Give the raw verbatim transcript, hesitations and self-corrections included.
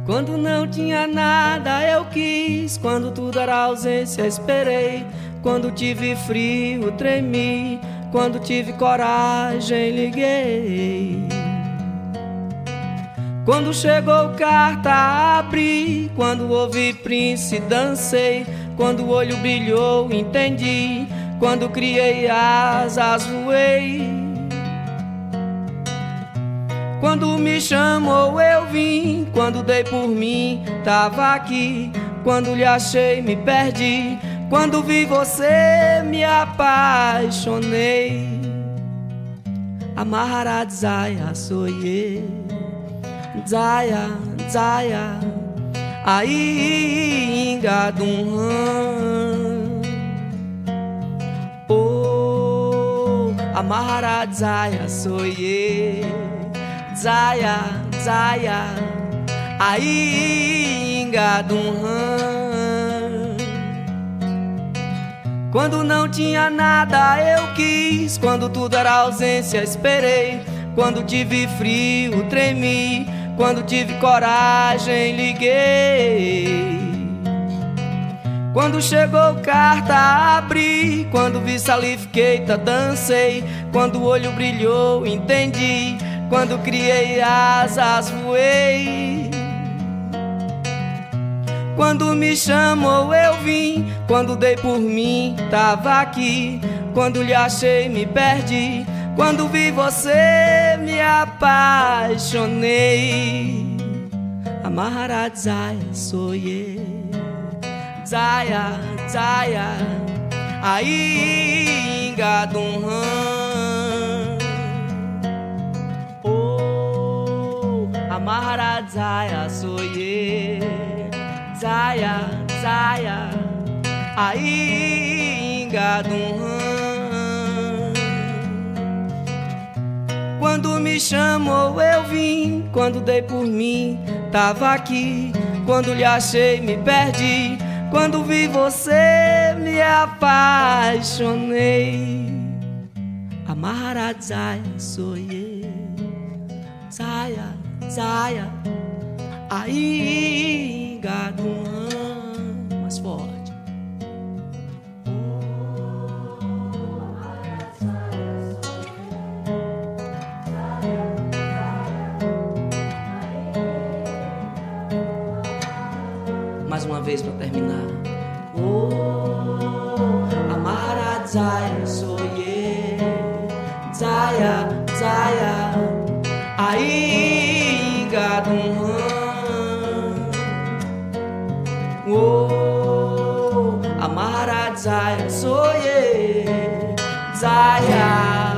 Quando não tinha nada eu quis, quando tudo era ausência esperei, quando tive frio tremi, quando tive coragem liguei. Quando chegou carta abri, quando ouvi Prince dancei, quando o olho brilhou entendi, quando criei asas voei. Quando me chamou eu vim, quando dei por mim tava aqui, quando lhe achei me perdi, quando vi você me apaixonei. Amarrar Zaya soye, Zaya, Zaya, aí engadum. Oh, amarrar Zaya soye, Zaya, Zaya, aí engadum. Quando não tinha nada eu quis, quando tudo era ausência esperei, quando tive frio tremi, quando tive coragem liguei. Quando chegou carta abri, quando vi salifiqueita dancei, quando o olho brilhou entendi, quando criei asas voei. Quando me chamou eu vim, quando dei por mim tava aqui, quando lhe achei me perdi, quando vi você me apaixonei. Amarrar Zaya soye, Zaya, Zaya, aí engadum. Oh, amarrar Zaya soye, Zaya, Zaya, aí engadum. Quando me chamou eu vim, quando dei por mim tava aqui, quando lhe achei me perdi, quando vi você me apaixonei. Amarrar Zaya soye, Zaya, Zaya, aí engadum. Mais forte. Mais uma vez pra terminar. Oh, amarrar Zaya soye, Zaya, Zaya, aí engadum. Oh, amarrar Zaya soye, Zaya.